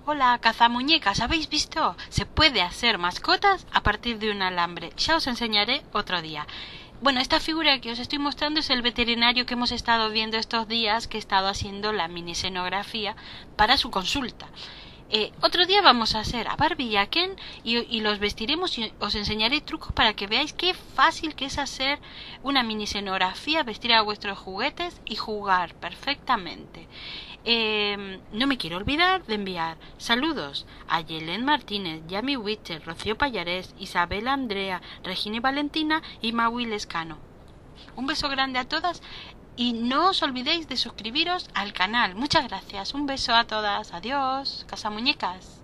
Hola, cazamuñecas, ¿habéis visto? Se puede hacer mascotas a partir de un alambre. Ya os enseñaré otro día. Bueno, esta figura que os estoy mostrando es el veterinario que hemos estado viendo estos días, que he estado haciendo la mini escenografía para su consulta. Otro día vamos a hacer a Barbie y a Ken y los vestiremos y os enseñaré trucos para que veáis qué fácil que es hacer una mini escenografía, vestir a vuestros juguetes y jugar perfectamente. No me quiero olvidar de enviar saludos a Yelen Martínez, Yami Witcher, Rocío Pallarés, Isabel Andrea, Regina y Valentina y Maui Lescano. Un beso grande a todas y no os olvidéis de suscribiros al canal. Muchas gracias. Un beso a todas. Adiós, cazamuñecas.